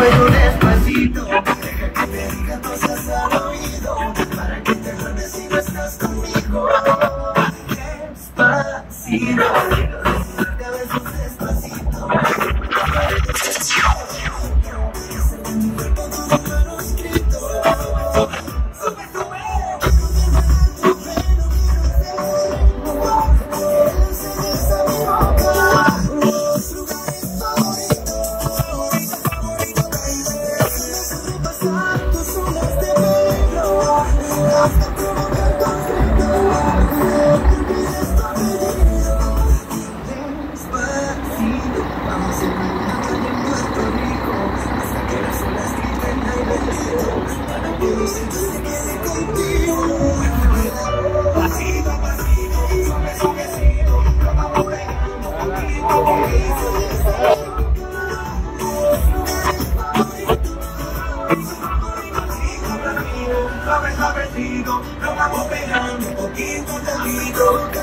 sueño despacito, deja que te diga cosas al oído, para que te duermes si no estás conmigo. Despacito, a besos despacito. Suavecito, nos vamos pegando un poquito de